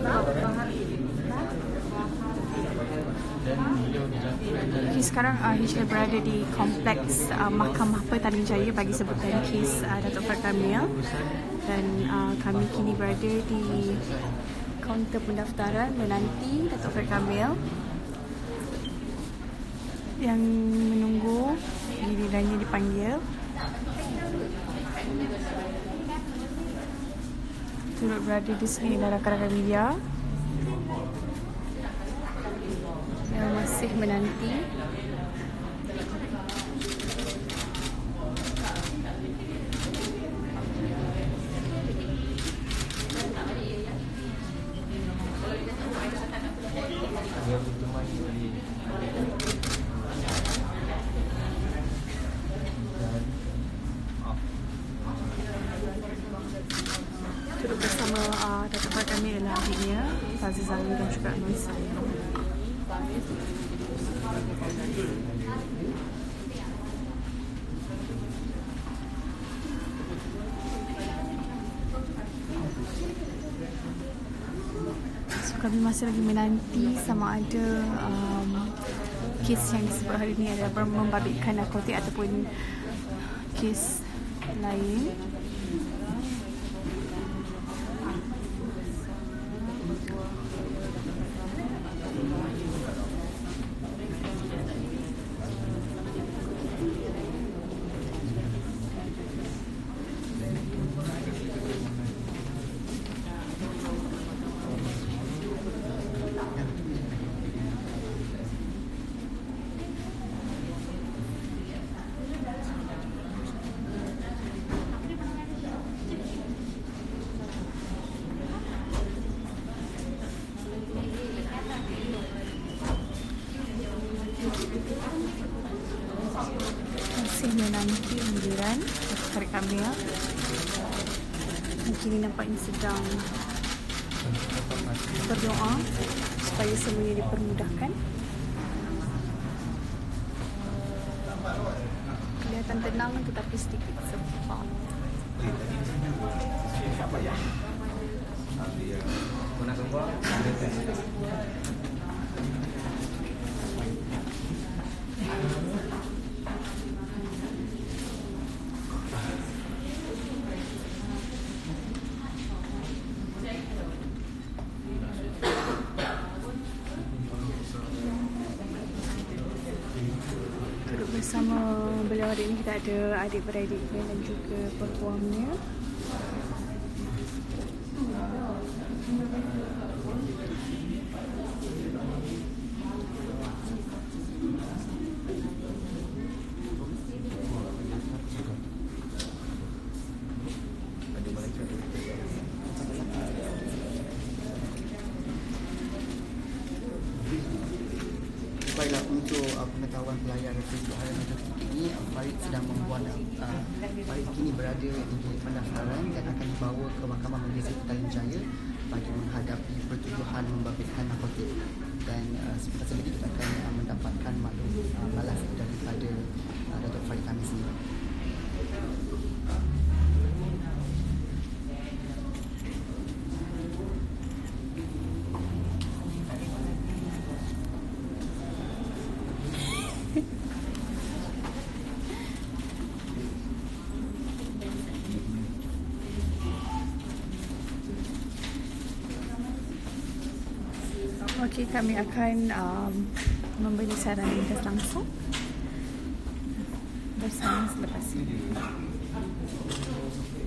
Okay, sekarang Hlive berada di kompleks Mahkamah Pertanian Jaya bagi sebutan kes Datuk Farid Kamil, dan kami kini berada di kaunter pendaftaran menanti Datuk Farid Kamil yang menunggu gilirannya dipanggil. Turut berada di sini adalah rakan-rakan media yang masih menanti. Turut bersama Datuk Farid Kamil adalah adiknya Aziz Zali dan juga Nur saya. So, kami masih lagi menanti sama ada kes yang disebut hari ini adalah membabitkan narkotik ataupun kes lain. Masih menanti giliran Datuk Farid Kamil. Kini nampaknya sedang berdoa supaya semuanya dipermudahkan. Kelihatan tenang tetapi sedikit sepak. Bersama beliau hari ini kita ada adik-beradiknya dan juga peguamnya. Baiklah, untuk pengetahuan pelayan Facebook harian ini, Farid sedang membuat Farid kini berada di pendaftaran dan akan dibawa ke Mahkamah Malaysia Pertanian Jaya bagi menghadapi pertuduhan membabitkan narkotik. Dan sebentar lagi kita akan mendapatkan maklum balas daripada Datuk Farid Kamil sendiri. Okey, kami akan memberi saran ringkas langsung bersama selepas ini.